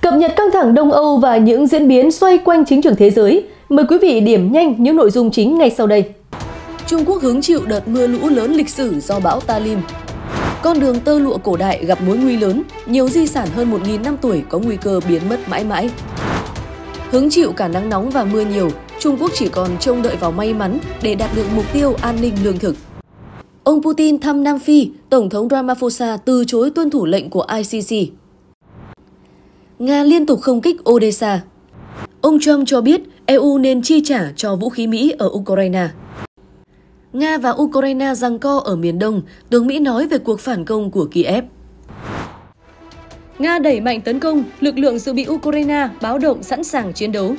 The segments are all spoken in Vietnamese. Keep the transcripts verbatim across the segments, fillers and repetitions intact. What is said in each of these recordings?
Cập nhật căng thẳng Đông Âu và những diễn biến xoay quanh chính trường thế giới. Mời quý vị điểm nhanh những nội dung chính ngay sau đây. Trung Quốc hứng chịu đợt mưa lũ lớn lịch sử do bão Talim. Con đường tơ lụa cổ đại gặp mối nguy lớn, nhiều di sản hơn một nghìn năm tuổi có nguy cơ biến mất mãi mãi. Hứng chịu cả nắng nóng và mưa nhiều, Trung Quốc chỉ còn trông đợi vào may mắn để đạt được mục tiêu an ninh lương thực. Ông Putin thăm Nam Phi, Tổng thống Ramaphosa từ chối tuân thủ lệnh của I C C. Nga liên tục không kích Odessa. Ông Trump cho biết E U nên chi trả cho vũ khí Mỹ ở Ukraine. Nga và Ukraine giằng co ở miền Đông, tướng Mỹ nói về cuộc phản công của Kiev. Nga đẩy mạnh tấn công, lực lượng dự bị Ukraine báo động sẵn sàng chiến đấu.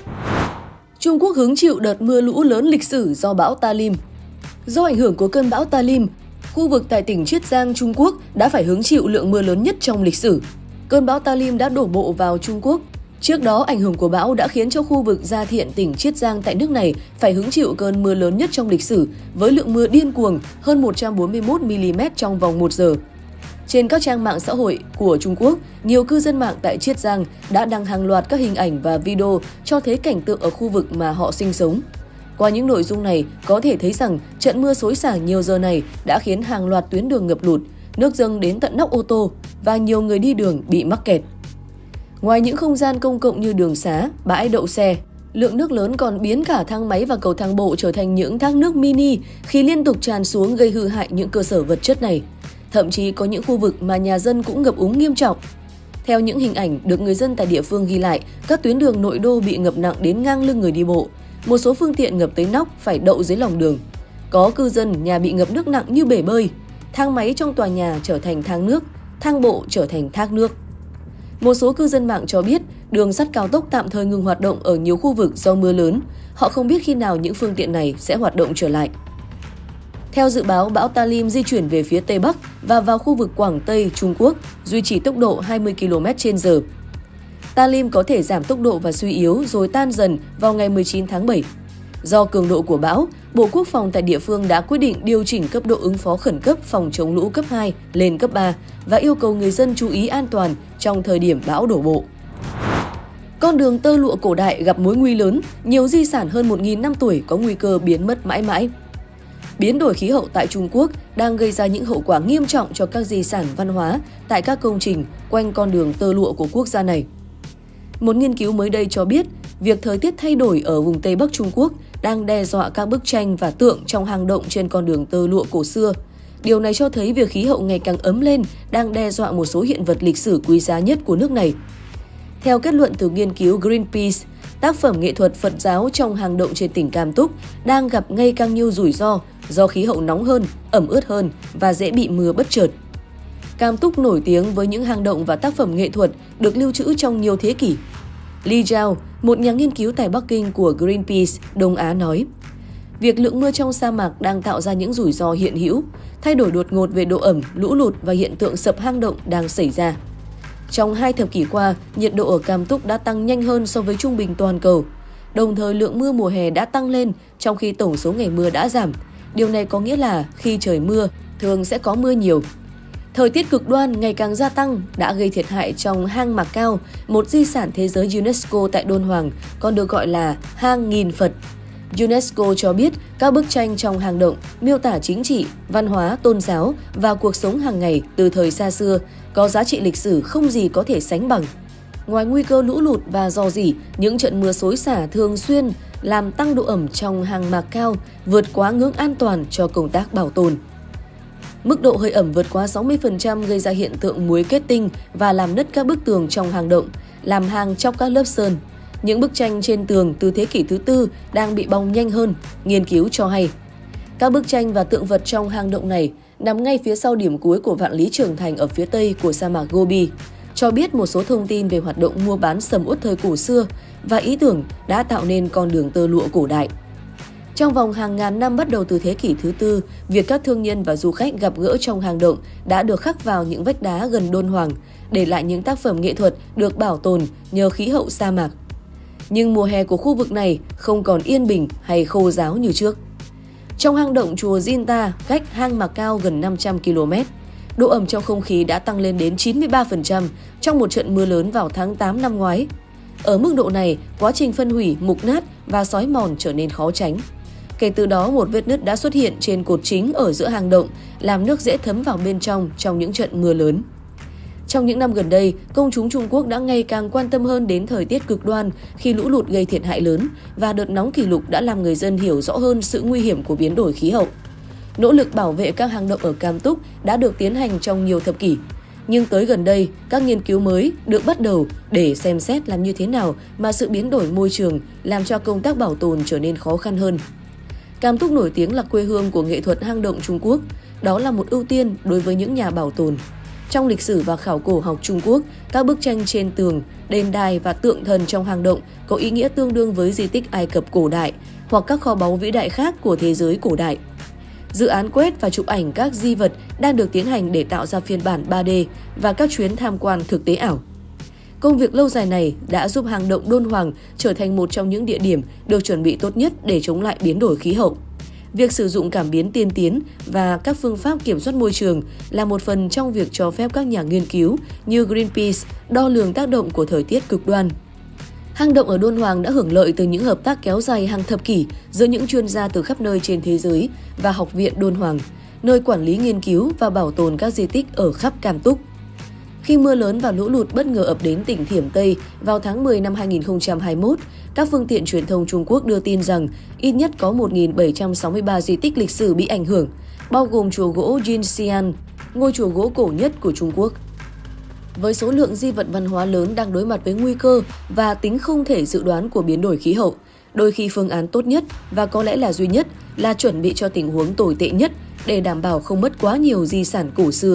Trung Quốc hứng chịu đợt mưa lũ lớn lịch sử do bão Talim. Do ảnh hưởng của cơn bão Talim, khu vực tại tỉnh Chiết Giang, Trung Quốc đã phải hứng chịu lượng mưa lớn nhất trong lịch sử. Cơn bão Talim đã đổ bộ vào Trung Quốc. Trước đó, ảnh hưởng của bão đã khiến cho khu vực Gia Thiện, tỉnh Chiết Giang tại nước này phải hứng chịu cơn mưa lớn nhất trong lịch sử với lượng mưa điên cuồng hơn một trăm bốn mươi mốt mi-li-mét trong vòng một giờ. Trên các trang mạng xã hội của Trung Quốc, nhiều cư dân mạng tại Chiết Giang đã đăng hàng loạt các hình ảnh và video cho thấy cảnh tượng ở khu vực mà họ sinh sống. Qua những nội dung này, có thể thấy rằng trận mưa xối xả nhiều giờ này đã khiến hàng loạt tuyến đường ngập lụt, nước dâng đến tận nóc ô tô và nhiều người đi đường bị mắc kẹt. Ngoài những không gian công cộng như đường xá, bãi đậu xe, lượng nước lớn còn biến cả thang máy và cầu thang bộ trở thành những thác nước mini khi liên tục tràn xuống gây hư hại những cơ sở vật chất này. Thậm chí có những khu vực mà nhà dân cũng ngập úng nghiêm trọng. Theo những hình ảnh được người dân tại địa phương ghi lại, các tuyến đường nội đô bị ngập nặng đến ngang lưng người đi bộ. Một số phương tiện ngập tới nóc phải đậu dưới lòng đường. Có cư dân nhà bị ngập nước nặng như bể bơi. Thang máy trong tòa nhà trở thành thang nước, thang bộ trở thành thác nước. Một số cư dân mạng cho biết đường sắt cao tốc tạm thời ngừng hoạt động ở nhiều khu vực do mưa lớn. Họ không biết khi nào những phương tiện này sẽ hoạt động trở lại. Theo dự báo, bão Talim di chuyển về phía Tây Bắc và vào khu vực Quảng Tây, Trung Quốc, duy trì tốc độ hai mươi ki lô mét trên giờ. Talim có thể giảm tốc độ và suy yếu rồi tan dần vào ngày mười chín tháng bảy. Do cường độ của bão, Bộ Quốc phòng tại địa phương đã quyết định điều chỉnh cấp độ ứng phó khẩn cấp phòng chống lũ cấp hai lên cấp ba và yêu cầu người dân chú ý an toàn trong thời điểm bão đổ bộ. Con đường tơ lụa cổ đại gặp mối nguy lớn, nhiều di sản hơn một nghìn năm tuổi có nguy cơ biến mất mãi mãi. Biến đổi khí hậu tại Trung Quốc đang gây ra những hậu quả nghiêm trọng cho các di sản văn hóa tại các công trình quanh con đường tơ lụa của quốc gia này. Một nghiên cứu mới đây cho biết, việc thời tiết thay đổi ở vùng Tây Bắc Trung Quốc đang đe dọa các bức tranh và tượng trong hang động trên con đường tơ lụa cổ xưa. Điều này cho thấy việc khí hậu ngày càng ấm lên đang đe dọa một số hiện vật lịch sử quý giá nhất của nước này. Theo kết luận từ nghiên cứu Greenpeace, tác phẩm nghệ thuật Phật giáo trong hang động trên tỉnh Cam Túc đang gặp ngày càng nhiều rủi ro do khí hậu nóng hơn, ẩm ướt hơn và dễ bị mưa bất chợt. Cam Túc nổi tiếng với những hang động và tác phẩm nghệ thuật được lưu trữ trong nhiều thế kỷ. Li Zhao, một nhà nghiên cứu tại Bắc Kinh của Greenpeace Đông Á nói, việc lượng mưa trong sa mạc đang tạo ra những rủi ro hiện hữu, thay đổi đột ngột về độ ẩm, lũ lụt và hiện tượng sập hang động đang xảy ra. Trong hai thập kỷ qua, nhiệt độ ở Cam Túc đã tăng nhanh hơn so với trung bình toàn cầu. Đồng thời lượng mưa mùa hè đã tăng lên trong khi tổng số ngày mưa đã giảm. Điều này có nghĩa là khi trời mưa, thường sẽ có mưa nhiều. Thời tiết cực đoan ngày càng gia tăng đã gây thiệt hại trong hang Mạc Cao, một di sản thế giới UNESCO tại Đôn Hoàng, còn được gọi là hang nghìn Phật. UNESCO cho biết các bức tranh trong hang động miêu tả chính trị, văn hóa, tôn giáo và cuộc sống hàng ngày từ thời xa xưa, có giá trị lịch sử không gì có thể sánh bằng. Ngoài nguy cơ lũ lụt và rò rỉ, những trận mưa xối xả thường xuyên làm tăng độ ẩm trong hang Mạc Cao, vượt quá ngưỡng an toàn cho công tác bảo tồn. Mức độ hơi ẩm vượt quá sáu mươi phần trăm gây ra hiện tượng muối kết tinh và làm nứt các bức tường trong hang động, làm hang chóc các lớp sơn. Những bức tranh trên tường từ thế kỷ thứ tư đang bị bong nhanh hơn, nghiên cứu cho hay. Các bức tranh và tượng vật trong hang động này nằm ngay phía sau điểm cuối của vạn lý trường thành ở phía tây của sa mạc Gobi, cho biết một số thông tin về hoạt động mua bán sầm uất thời cổ xưa và ý tưởng đã tạo nên con đường tơ lụa cổ đại. Trong vòng hàng ngàn năm bắt đầu từ thế kỷ thứ tư, việc các thương nhân và du khách gặp gỡ trong hang động đã được khắc vào những vách đá gần Đôn Hoàng, để lại những tác phẩm nghệ thuật được bảo tồn nhờ khí hậu sa mạc. Nhưng mùa hè của khu vực này không còn yên bình hay khô ráo như trước. Trong hang động chùa Jinta, cách hang Mạc Cao gần năm trăm ki lô mét, độ ẩm trong không khí đã tăng lên đến chín mươi ba phần trăm trong một trận mưa lớn vào tháng tám năm ngoái. Ở mức độ này, quá trình phân hủy, mục nát và xói mòn trở nên khó tránh. Kể từ đó, một vết nứt đã xuất hiện trên cột chính ở giữa hang động, làm nước dễ thấm vào bên trong trong những trận mưa lớn. Trong những năm gần đây, công chúng Trung Quốc đã ngày càng quan tâm hơn đến thời tiết cực đoan khi lũ lụt gây thiệt hại lớn và đợt nóng kỷ lục đã làm người dân hiểu rõ hơn sự nguy hiểm của biến đổi khí hậu. Nỗ lực bảo vệ các hang động ở Cam Túc đã được tiến hành trong nhiều thập kỷ. Nhưng tới gần đây, các nghiên cứu mới được bắt đầu để xem xét làm như thế nào mà sự biến đổi môi trường làm cho công tác bảo tồn trở nên khó khăn hơn. Cam Túc nổi tiếng là quê hương của nghệ thuật hang động Trung Quốc. Đó là một ưu tiên đối với những nhà bảo tồn. Trong lịch sử và khảo cổ học Trung Quốc, các bức tranh trên tường, đền đài và tượng thần trong hang động có ý nghĩa tương đương với di tích Ai Cập cổ đại hoặc các kho báu vĩ đại khác của thế giới cổ đại. Dự án quét và chụp ảnh các di vật đang được tiến hành để tạo ra phiên bản ba D và các chuyến tham quan thực tế ảo. Công việc lâu dài này đã giúp hang động Đôn Hoàng trở thành một trong những địa điểm được chuẩn bị tốt nhất để chống lại biến đổi khí hậu. Việc sử dụng cảm biến tiên tiến và các phương pháp kiểm soát môi trường là một phần trong việc cho phép các nhà nghiên cứu như Greenpeace đo lường tác động của thời tiết cực đoan. Hang động ở Đôn Hoàng đã hưởng lợi từ những hợp tác kéo dài hàng thập kỷ giữa những chuyên gia từ khắp nơi trên thế giới và Học viện Đôn Hoàng, nơi quản lý nghiên cứu và bảo tồn các di tích ở khắp Cam Túc. Khi mưa lớn và lũ lụt bất ngờ ập đến tỉnh Thiểm Tây vào tháng mười năm hai nghìn không trăm hai mươi mốt, các phương tiện truyền thông Trung Quốc đưa tin rằng ít nhất có một nghìn bảy trăm sáu mươi ba di tích lịch sử bị ảnh hưởng, bao gồm chùa gỗ Jinxian, ngôi chùa gỗ cổ nhất của Trung Quốc. Với số lượng di vật văn hóa lớn đang đối mặt với nguy cơ và tính không thể dự đoán của biến đổi khí hậu, đôi khi phương án tốt nhất và có lẽ là duy nhất là chuẩn bị cho tình huống tồi tệ nhất để đảm bảo không mất quá nhiều di sản cổ xưa.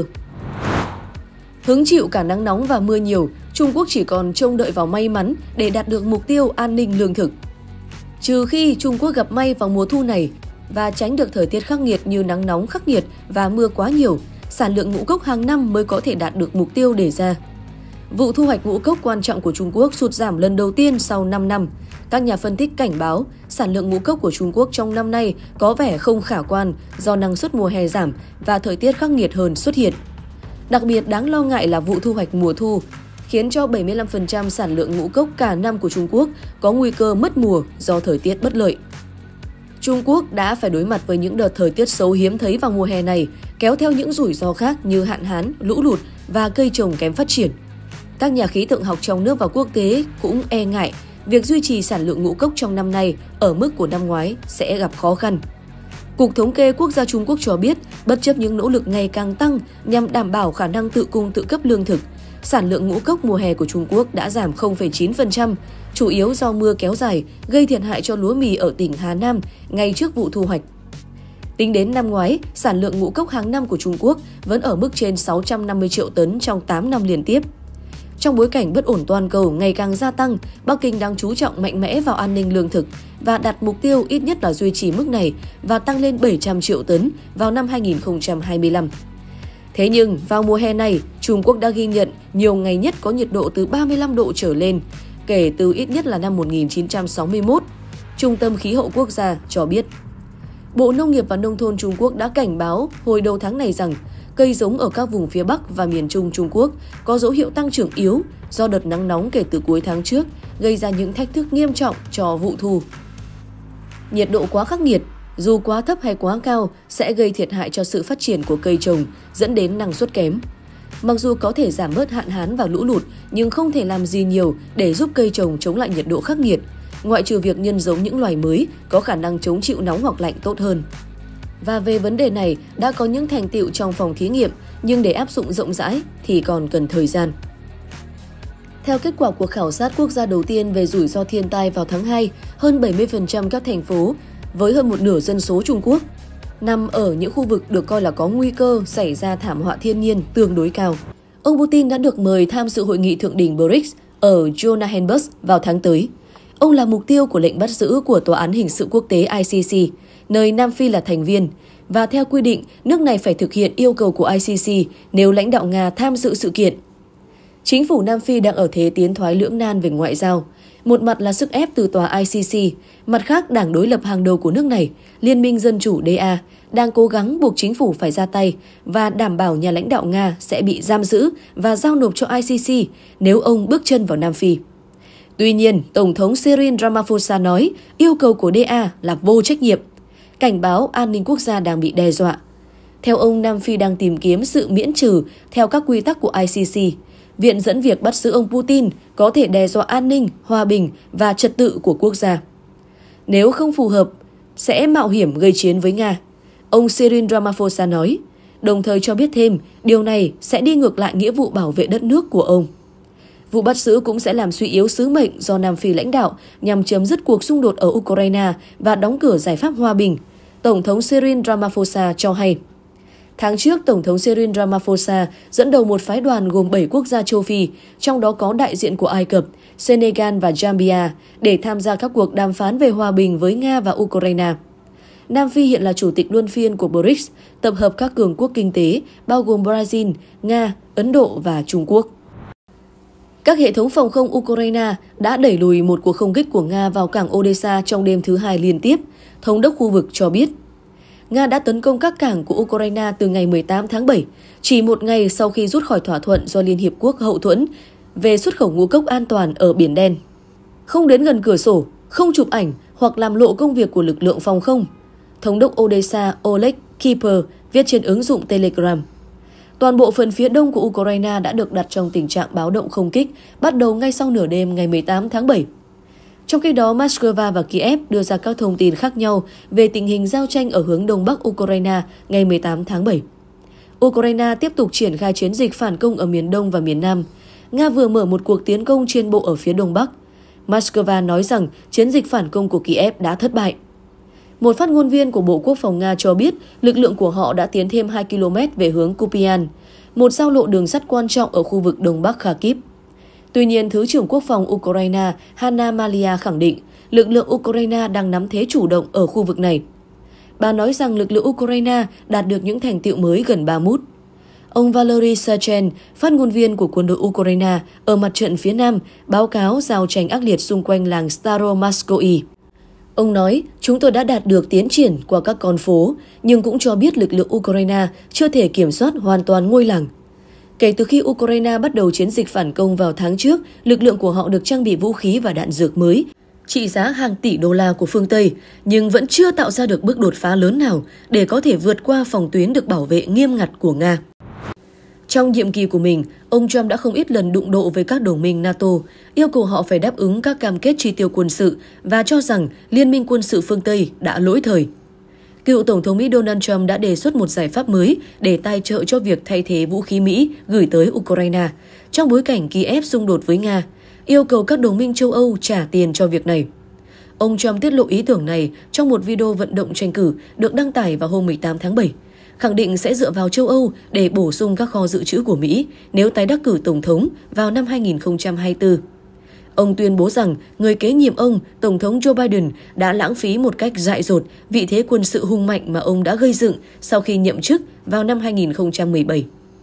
Hứng chịu cả nắng nóng và mưa nhiều, Trung Quốc chỉ còn trông đợi vào may mắn để đạt được mục tiêu an ninh lương thực. Trừ khi Trung Quốc gặp may vào mùa thu này và tránh được thời tiết khắc nghiệt như nắng nóng khắc nghiệt và mưa quá nhiều, sản lượng ngũ cốc hàng năm mới có thể đạt được mục tiêu đề ra. Vụ thu hoạch ngũ cốc quan trọng của Trung Quốc sụt giảm lần đầu tiên sau năm năm. Các nhà phân tích cảnh báo sản lượng ngũ cốc của Trung Quốc trong năm nay có vẻ không khả quan do năng suất mùa hè giảm và thời tiết khắc nghiệt hơn xuất hiện. Đặc biệt đáng lo ngại là vụ thu hoạch mùa thu, khiến cho bảy mươi lăm phần trăm sản lượng ngũ cốc cả năm của Trung Quốc có nguy cơ mất mùa do thời tiết bất lợi. Trung Quốc đã phải đối mặt với những đợt thời tiết xấu hiếm thấy vào mùa hè này, kéo theo những rủi ro khác như hạn hán, lũ lụt và cây trồng kém phát triển. Các nhà khí tượng học trong nước và quốc tế cũng e ngại việc duy trì sản lượng ngũ cốc trong năm nay ở mức của năm ngoái sẽ gặp khó khăn. Cục Thống kê Quốc gia Trung Quốc cho biết, bất chấp những nỗ lực ngày càng tăng nhằm đảm bảo khả năng tự cung tự cấp lương thực, sản lượng ngũ cốc mùa hè của Trung Quốc đã giảm không phẩy chín phần trăm, chủ yếu do mưa kéo dài gây thiệt hại cho lúa mì ở tỉnh Hà Nam ngay trước vụ thu hoạch. Tính đến năm ngoái, sản lượng ngũ cốc hàng năm của Trung Quốc vẫn ở mức trên sáu trăm năm mươi triệu tấn trong tám năm liên tiếp. Trong bối cảnh bất ổn toàn cầu ngày càng gia tăng, Bắc Kinh đang chú trọng mạnh mẽ vào an ninh lương thực và đặt mục tiêu ít nhất là duy trì mức này và tăng lên bảy trăm triệu tấn vào năm hai nghìn không trăm hai mươi lăm. Thế nhưng, vào mùa hè này, Trung Quốc đã ghi nhận nhiều ngày nhất có nhiệt độ từ ba mươi lăm độ trở lên, kể từ ít nhất là năm một nghìn chín trăm sáu mươi mốt. Trung tâm Khí hậu Quốc gia cho biết. Bộ Nông nghiệp và Nông thôn Trung Quốc đã cảnh báo hồi đầu tháng này rằng cây giống ở các vùng phía Bắc và miền Trung Trung Quốc có dấu hiệu tăng trưởng yếu do đợt nắng nóng kể từ cuối tháng trước, gây ra những thách thức nghiêm trọng cho vụ thu. Nhiệt độ quá khắc nghiệt, dù quá thấp hay quá cao, sẽ gây thiệt hại cho sự phát triển của cây trồng, dẫn đến năng suất kém. Mặc dù có thể giảm bớt hạn hán và lũ lụt, nhưng không thể làm gì nhiều để giúp cây trồng chống lại nhiệt độ khắc nghiệt, ngoại trừ việc nhân giống những loài mới có khả năng chống chịu nóng hoặc lạnh tốt hơn. Và về vấn đề này, đã có những thành tựu trong phòng thí nghiệm, nhưng để áp dụng rộng rãi thì còn cần thời gian. Theo kết quả cuộc khảo sát quốc gia đầu tiên về rủi ro thiên tai vào tháng hai, hơn bảy mươi phần trăm các thành phố với hơn một nửa dân số Trung Quốc nằm ở những khu vực được coi là có nguy cơ xảy ra thảm họa thiên nhiên tương đối cao. Ông Putin đã được mời tham dự hội nghị thượng đỉnh bờ rích ở Johannesburg vào tháng tới. Ông là mục tiêu của lệnh bắt giữ của Tòa án Hình sự Quốc tế I C C, nơi Nam Phi là thành viên, và theo quy định, nước này phải thực hiện yêu cầu của I C C nếu lãnh đạo Nga tham dự sự kiện. Chính phủ Nam Phi đang ở thế tiến thoái lưỡng nan về ngoại giao. Một mặt là sức ép từ tòa I C C, mặt khác đảng đối lập hàng đầu của nước này, Liên minh Dân chủ D A, đang cố gắng buộc chính phủ phải ra tay và đảm bảo nhà lãnh đạo Nga sẽ bị giam giữ và giao nộp cho I C C nếu ông bước chân vào Nam Phi. Tuy nhiên, Tổng thống Cyril Ramaphosa nói yêu cầu của đê a là vô trách nhiệm, cảnh báo an ninh quốc gia đang bị đe dọa. Theo ông, Nam Phi đang tìm kiếm sự miễn trừ theo các quy tắc của I C C. Viện dẫn việc bắt giữ ông Putin có thể đe dọa an ninh, hòa bình và trật tự của quốc gia. Nếu không phù hợp, sẽ mạo hiểm gây chiến với Nga, ông Cyril Ramaphosa nói, đồng thời cho biết thêm điều này sẽ đi ngược lại nghĩa vụ bảo vệ đất nước của ông. Vụ bắt giữ cũng sẽ làm suy yếu sứ mệnh do Nam Phi lãnh đạo nhằm chấm dứt cuộc xung đột ở Ukraine và đóng cửa giải pháp hòa bình, Tổng thống Cyril Ramaphosa cho hay. Tháng trước, Tổng thống Cyril Ramaphosa dẫn đầu một phái đoàn gồm bảy quốc gia châu Phi, trong đó có đại diện của Ai Cập, Senegal và Gambia, để tham gia các cuộc đàm phán về hòa bình với Nga và Ukraine. Nam Phi hiện là chủ tịch luân phiên của bờ rích, tập hợp các cường quốc kinh tế, bao gồm Brazil, Nga, Ấn Độ và Trung Quốc. Các hệ thống phòng không Ukraine đã đẩy lùi một cuộc không kích của Nga vào cảng Odessa trong đêm thứ hai liên tiếp, thống đốc khu vực cho biết. Nga đã tấn công các cảng của Ukraine từ ngày mười tám tháng bảy, chỉ một ngày sau khi rút khỏi thỏa thuận do Liên Hiệp Quốc hậu thuẫn về xuất khẩu ngũ cốc an toàn ở Biển Đen. Không đến gần cửa sổ, không chụp ảnh hoặc làm lộ công việc của lực lượng phòng không, thống đốc Odessa Oleg Kiper viết trên ứng dụng Telegram. Toàn bộ phần phía đông của Ukraine đã được đặt trong tình trạng báo động không kích, bắt đầu ngay sau nửa đêm ngày mười tám tháng bảy. Trong khi đó, Moscow và Kiev đưa ra các thông tin khác nhau về tình hình giao tranh ở hướng đông bắc Ukraine ngày mười tám tháng bảy. Ukraine tiếp tục triển khai chiến dịch phản công ở miền đông và miền nam. Nga vừa mở một cuộc tiến công trên bộ ở phía đông bắc. Moscow nói rằng chiến dịch phản công của Kiev đã thất bại. Một phát ngôn viên của Bộ Quốc phòng Nga cho biết lực lượng của họ đã tiến thêm hai ki lô mét về hướng Kupian, một giao lộ đường sắt quan trọng ở khu vực đông bắc Kharkiv. Tuy nhiên, Thứ trưởng Quốc phòng Ukraine Hanna Malia khẳng định lực lượng Ukraine đang nắm thế chủ động ở khu vực này. Bà nói rằng lực lượng Ukraine đạt được những thành tựu mới gần ba mút. Ông Valery Sachen, phát ngôn viên của quân đội Ukraine ở mặt trận phía Nam, báo cáo giao tranh ác liệt xung quanh làng Staromaskoye. Ông nói, chúng tôi đã đạt được tiến triển qua các con phố, nhưng cũng cho biết lực lượng Ukraine chưa thể kiểm soát hoàn toàn ngôi làng. Kể từ khi Ukraine bắt đầu chiến dịch phản công vào tháng trước, lực lượng của họ được trang bị vũ khí và đạn dược mới, trị giá hàng tỷ đô la của phương Tây, nhưng vẫn chưa tạo ra được bước đột phá lớn nào để có thể vượt qua phòng tuyến được bảo vệ nghiêm ngặt của Nga. Trong nhiệm kỳ của mình, ông Trump đã không ít lần đụng độ với các đồng minh NATO, yêu cầu họ phải đáp ứng các cam kết chi tiêu quân sự và cho rằng Liên minh quân sự phương Tây đã lỗi thời. Cựu Tổng thống Mỹ Donald Trump đã đề xuất một giải pháp mới để tài trợ cho việc thay thế vũ khí Mỹ gửi tới Ukraine trong bối cảnh Kiev xung đột với Nga, yêu cầu các đồng minh châu Âu trả tiền cho việc này. Ông Trump tiết lộ ý tưởng này trong một video vận động tranh cử được đăng tải vào hôm mười tám tháng bảy, khẳng định sẽ dựa vào châu Âu để bổ sung các kho dự trữ của Mỹ nếu tái đắc cử Tổng thống vào năm hai nghìn không trăm hai mươi tư. Ông tuyên bố rằng người kế nhiệm ông, Tổng thống Joe Biden, đã lãng phí một cách dại dột vị thế quân sự hùng mạnh mà ông đã gây dựng sau khi nhậm chức vào năm hai nghìn không trăm mười bảy.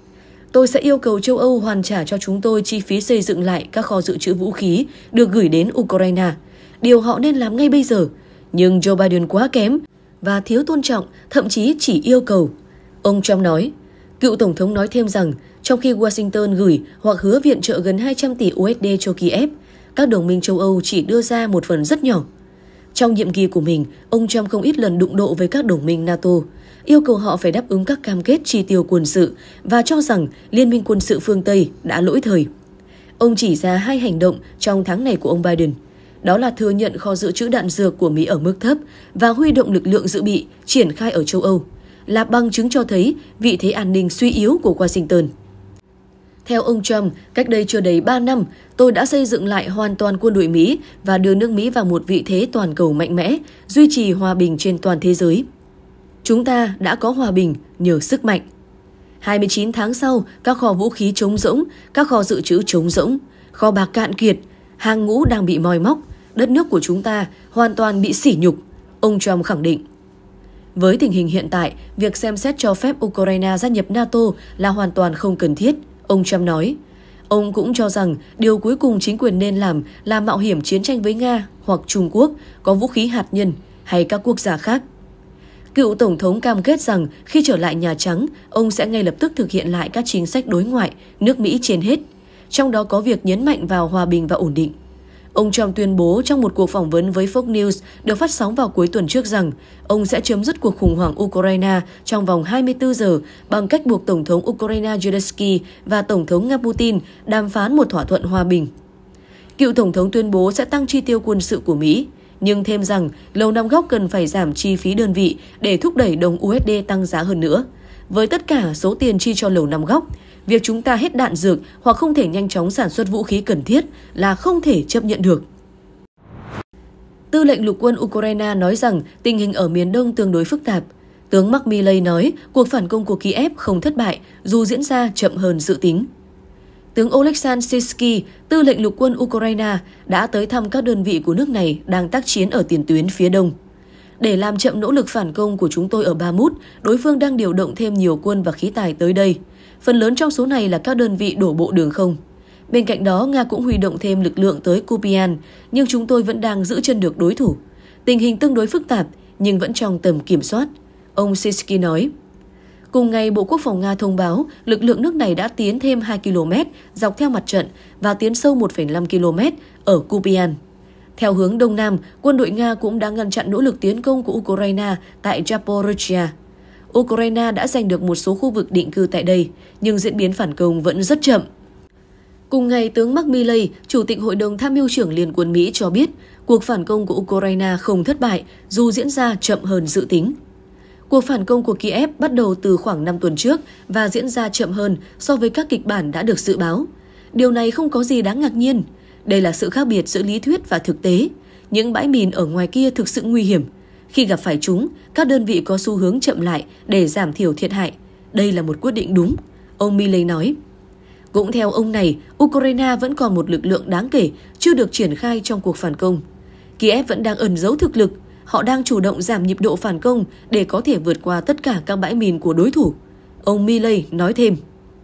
Tôi sẽ yêu cầu châu Âu hoàn trả cho chúng tôi chi phí xây dựng lại các kho dự trữ vũ khí được gửi đến Ukraine, điều họ nên làm ngay bây giờ. Nhưng Joe Biden quá kém và thiếu tôn trọng, thậm chí chỉ yêu cầu. Ông Trump nói. Cựu Tổng thống nói thêm rằng trong khi Washington gửi hoặc hứa viện trợ gần hai trăm tỷ u ét đê cho Kiev, các đồng minh châu Âu chỉ đưa ra một phần rất nhỏ. Trong nhiệm kỳ của mình, ông Trump không ít lần đụng độ với các đồng minh NATO, yêu cầu họ phải đáp ứng các cam kết chi tiêu quân sự và cho rằng Liên minh quân sự phương Tây đã lỗi thời. Ông chỉ ra hai hành động trong tháng này của ông Biden, đó là thừa nhận kho dự trữ đạn dược của Mỹ ở mức thấp và huy động lực lượng dự bị triển khai ở châu Âu, là bằng chứng cho thấy vị thế an ninh suy yếu của Washington. Theo ông Trump, cách đây chưa đầy ba năm, tôi đã xây dựng lại hoàn toàn quân đội Mỹ và đưa nước Mỹ vào một vị thế toàn cầu mạnh mẽ, duy trì hòa bình trên toàn thế giới. Chúng ta đã có hòa bình nhờ sức mạnh. hai mươi chín tháng sau, các kho vũ khí trống rỗng, các kho dự trữ trống rỗng, kho bạc cạn kiệt, hàng ngũ đang bị moi móc, đất nước của chúng ta hoàn toàn bị sỉ nhục, ông Trump khẳng định. Với tình hình hiện tại, việc xem xét cho phép Ukraine gia nhập NATO là hoàn toàn không cần thiết, ông Trump nói. Ông cũng cho rằng điều cuối cùng chính quyền nên làm là mạo hiểm chiến tranh với Nga hoặc Trung Quốc có vũ khí hạt nhân hay các quốc gia khác. Cựu Tổng thống cam kết rằng khi trở lại Nhà Trắng, ông sẽ ngay lập tức thực hiện lại các chính sách đối ngoại, nước Mỹ trên hết, trong đó có việc nhấn mạnh vào hòa bình và ổn định. Ông Trump tuyên bố trong một cuộc phỏng vấn với Fox News được phát sóng vào cuối tuần trước rằng ông sẽ chấm dứt cuộc khủng hoảng Ukraine trong vòng hai mươi tư giờ bằng cách buộc Tổng thống Ukraine Zelensky và Tổng thống Nga Putin đàm phán một thỏa thuận hòa bình. Cựu Tổng thống tuyên bố sẽ tăng chi tiêu quân sự của Mỹ, nhưng thêm rằng Lầu Năm Góc cần phải giảm chi phí đơn vị để thúc đẩy đồng u ét đê tăng giá hơn nữa. Với tất cả số tiền chi cho Lầu Năm Góc, việc chúng ta hết đạn dược hoặc không thể nhanh chóng sản xuất vũ khí cần thiết là không thể chấp nhận được. Tư lệnh lục quân Ukraine nói rằng tình hình ở miền Đông tương đối phức tạp. Tướng Mark Milley nói cuộc phản công của Kiev không thất bại dù diễn ra chậm hơn dự tính. Tướng Oleksandr Syrskyi, tư lệnh lục quân Ukraine, đã tới thăm các đơn vị của nước này đang tác chiến ở tiền tuyến phía đông. Để làm chậm nỗ lực phản công của chúng tôi ở Bakhmut, đối phương đang điều động thêm nhiều quân và khí tài tới đây. Phần lớn trong số này là các đơn vị đổ bộ đường không. Bên cạnh đó, Nga cũng huy động thêm lực lượng tới Kupian, nhưng chúng tôi vẫn đang giữ chân được đối thủ. Tình hình tương đối phức tạp, nhưng vẫn trong tầm kiểm soát, ông Syrskyi nói. Cùng ngày, Bộ Quốc phòng Nga thông báo lực lượng nước này đã tiến thêm hai ki lô mét dọc theo mặt trận và tiến sâu một phẩy năm ki lô mét ở Kupian. Theo hướng Đông Nam, quân đội Nga cũng đã ngăn chặn nỗ lực tiến công của Ukraine tại Zaporizhzhia. Ukraine đã giành được một số khu vực định cư tại đây, nhưng diễn biến phản công vẫn rất chậm. Cùng ngày, tướng Mark Milley, Chủ tịch Hội đồng Tham mưu trưởng Liên quân Mỹ cho biết cuộc phản công của Ukraine không thất bại dù diễn ra chậm hơn dự tính. Cuộc phản công của Kiev bắt đầu từ khoảng năm tuần trước và diễn ra chậm hơn so với các kịch bản đã được dự báo. Điều này không có gì đáng ngạc nhiên. Đây là sự khác biệt giữa lý thuyết và thực tế. Những bãi mìn ở ngoài kia thực sự nguy hiểm. Khi gặp phải chúng, các đơn vị có xu hướng chậm lại để giảm thiểu thiệt hại. Đây là một quyết định đúng, ông Milley nói. Cũng theo ông này, Ukraine vẫn còn một lực lượng đáng kể chưa được triển khai trong cuộc phản công. Kiev vẫn đang ẩn giấu thực lực. Họ đang chủ động giảm nhịp độ phản công để có thể vượt qua tất cả các bãi mìn của đối thủ. Ông Milley nói thêm.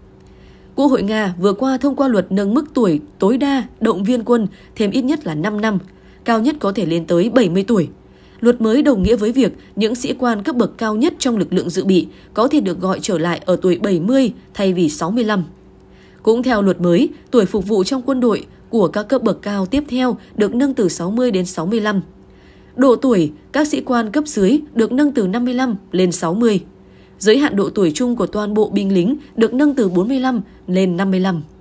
Quốc hội Nga vừa qua thông qua luật nâng mức tuổi tối đa động viên quân thêm ít nhất là năm năm, cao nhất có thể lên tới bảy mươi tuổi. Luật mới đồng nghĩa với việc những sĩ quan cấp bậc cao nhất trong lực lượng dự bị có thể được gọi trở lại ở tuổi bảy mươi thay vì sáu mươi lăm. Cũng theo luật mới, tuổi phục vụ trong quân đội của các cấp bậc cao tiếp theo được nâng từ sáu mươi đến sáu mươi lăm. Độ tuổi các sĩ quan cấp dưới được nâng từ năm mươi lăm lên sáu mươi. Giới hạn độ tuổi chung của toàn bộ binh lính được nâng từ bốn mươi lăm lên năm mươi lăm.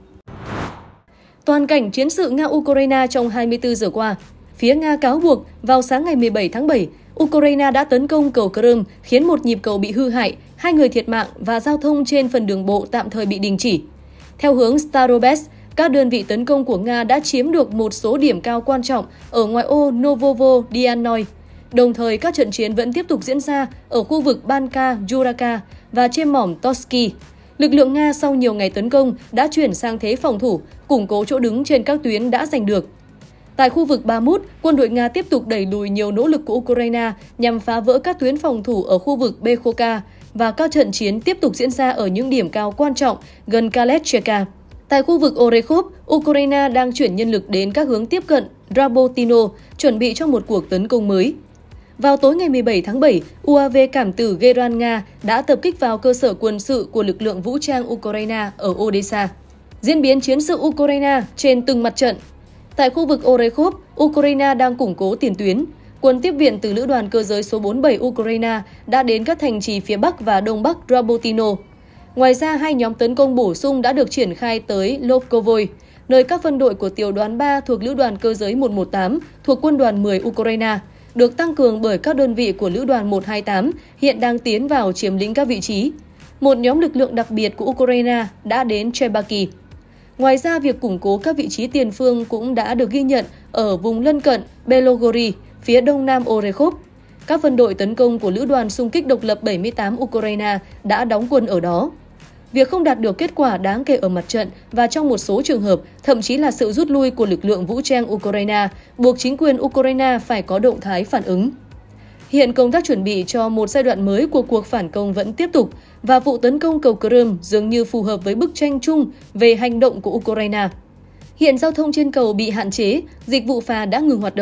Toàn cảnh chiến sự Nga-Ukraine trong hai mươi tư giờ qua. Phía Nga cáo buộc vào sáng ngày mười bảy tháng bảy, Ukraine đã tấn công cầu Crimea khiến một nhịp cầu bị hư hại, hai người thiệt mạng và giao thông trên phần đường bộ tạm thời bị đình chỉ. Theo hướng Starobesk, các đơn vị tấn công của Nga đã chiếm được một số điểm cao quan trọng ở ngoại ô Novovo-Dianoy. Đồng thời, các trận chiến vẫn tiếp tục diễn ra ở khu vực Banka, Yuraka và trên mỏm Torsky. Lực lượng Nga sau nhiều ngày tấn công đã chuyển sang thế phòng thủ, củng cố chỗ đứng trên các tuyến đã giành được. Tại khu vực Bakhmut, quân đội Nga tiếp tục đẩy lùi nhiều nỗ lực của Ukraine nhằm phá vỡ các tuyến phòng thủ ở khu vực Bekhoka và các trận chiến tiếp tục diễn ra ở những điểm cao quan trọng gần Kaletcheka. Tại khu vực Orekhov, Ukraine đang chuyển nhân lực đến các hướng tiếp cận Rabotino, chuẩn bị cho một cuộc tấn công mới. Vào tối ngày mười bảy tháng bảy, u a vê cảm tử Geran Nga đã tập kích vào cơ sở quân sự của lực lượng vũ trang Ukraine ở Odessa. Diễn biến chiến sự Ukraine trên từng mặt trận. Tại khu vực Orekhov, Ukraine đang củng cố tiền tuyến. Quân tiếp viện từ Lữ đoàn Cơ giới số bốn mươi bảy Ukraine đã đến các thành trì phía Bắc và Đông Bắc Rabotino. Ngoài ra, hai nhóm tấn công bổ sung đã được triển khai tới Lobkovoy, nơi các phân đội của tiểu đoàn ba thuộc Lữ đoàn Cơ giới một một tám thuộc Quân đoàn mười Ukraine, được tăng cường bởi các đơn vị của Lữ đoàn một hai tám hiện đang tiến vào chiếm lĩnh các vị trí. Một nhóm lực lượng đặc biệt của Ukraine đã đến Chebaki. Ngoài ra, việc củng cố các vị trí tiền phương cũng đã được ghi nhận ở vùng lân cận Belogorod, phía đông nam Orekhov. Các phân đội tấn công của Lữ đoàn xung kích độc lập bảy mươi tám Ukraine đã đóng quân ở đó. Việc không đạt được kết quả đáng kể ở mặt trận và trong một số trường hợp, thậm chí là sự rút lui của lực lượng vũ trang Ukraine, buộc chính quyền Ukraine phải có động thái phản ứng. Hiện công tác chuẩn bị cho một giai đoạn mới của cuộc phản công vẫn tiếp tục và vụ tấn công cầu Crimea dường như phù hợp với bức tranh chung về hành động của Ukraine. Hiện giao thông trên cầu bị hạn chế, dịch vụ phà đã ngừng hoạt động.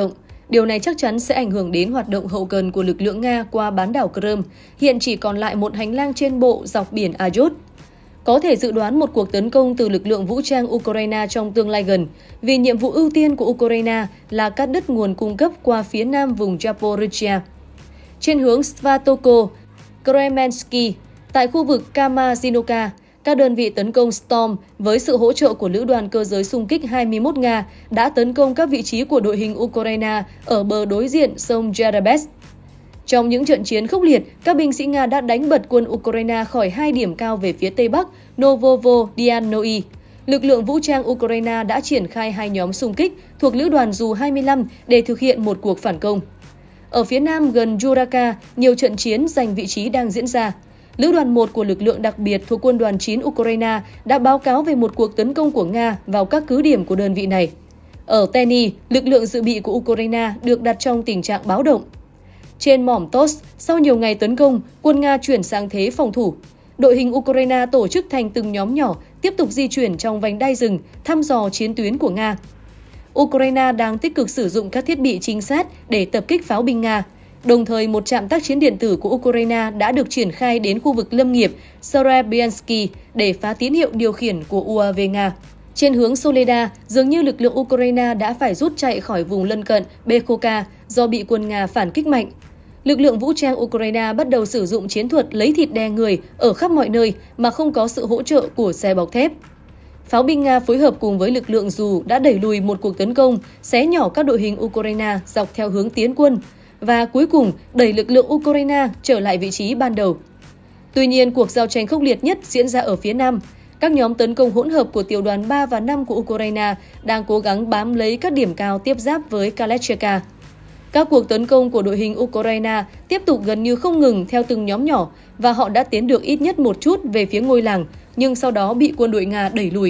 Điều này chắc chắn sẽ ảnh hưởng đến hoạt động hậu cần của lực lượng Nga qua bán đảo Crimea, hiện chỉ còn lại một hành lang trên bộ dọc biển Azov. Có thể dự đoán một cuộc tấn công từ lực lượng vũ trang Ukraine trong tương lai gần, vì nhiệm vụ ưu tiên của Ukraine là cắt đứt nguồn cung cấp qua phía nam vùng Zaporizhia. Trên hướng Svatoko, Kremensky, tại khu vực Kamazhinovka, các đơn vị tấn công Storm với sự hỗ trợ của Lữ đoàn Cơ giới xung kích hai mươi mốt Nga đã tấn công các vị trí của đội hình Ukraine ở bờ đối diện sông Yerebes. Trong những trận chiến khốc liệt, các binh sĩ Nga đã đánh bật quân Ukraine khỏi hai điểm cao về phía tây bắc Novovo-Diahnoi. Lực lượng vũ trang Ukraine đã triển khai hai nhóm xung kích thuộc Lữ đoàn Dù hai mươi lăm để thực hiện một cuộc phản công. Ở phía nam gần Yuraka, nhiều trận chiến giành vị trí đang diễn ra. Lữ đoàn một của lực lượng đặc biệt thuộc quân đoàn chín Ukraine đã báo cáo về một cuộc tấn công của Nga vào các cứ điểm của đơn vị này. Ở Terny, lực lượng dự bị của Ukraine được đặt trong tình trạng báo động. Trên mỏm Tos, sau nhiều ngày tấn công, quân Nga chuyển sang thế phòng thủ. Đội hình Ukraine tổ chức thành từng nhóm nhỏ, tiếp tục di chuyển trong vành đai rừng, thăm dò chiến tuyến của Nga. Ukraine đang tích cực sử dụng các thiết bị trinh sát để tập kích pháo binh Nga. Đồng thời, một trạm tác chiến điện tử của Ukraine đã được triển khai đến khu vực lâm nghiệp Serebiansky để phá tín hiệu điều khiển của u a vê Nga. Trên hướng Soledar, dường như lực lượng Ukraine đã phải rút chạy khỏi vùng lân cận Bekhoka do bị quân Nga phản kích mạnh. Lực lượng vũ trang Ukraine bắt đầu sử dụng chiến thuật lấy thịt đè người ở khắp mọi nơi mà không có sự hỗ trợ của xe bọc thép. Pháo binh Nga phối hợp cùng với lực lượng Dù đã đẩy lùi một cuộc tấn công, xé nhỏ các đội hình Ukraine dọc theo hướng tiến quân và cuối cùng đẩy lực lượng Ukraine trở lại vị trí ban đầu. Tuy nhiên, cuộc giao tranh khốc liệt nhất diễn ra ở phía nam. Các nhóm tấn công hỗn hợp của tiểu đoàn ba và năm của Ukraine đang cố gắng bám lấy các điểm cao tiếp giáp với Kalecheka. Các cuộc tấn công của đội hình Ukraine tiếp tục gần như không ngừng theo từng nhóm nhỏ và họ đã tiến được ít nhất một chút về phía ngôi làng, nhưng sau đó bị quân đội Nga đẩy lùi.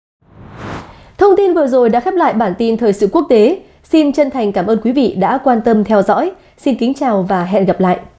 Thông tin vừa rồi đã khép lại bản tin thời sự quốc tế. Xin chân thành cảm ơn quý vị đã quan tâm theo dõi. Xin kính chào và hẹn gặp lại.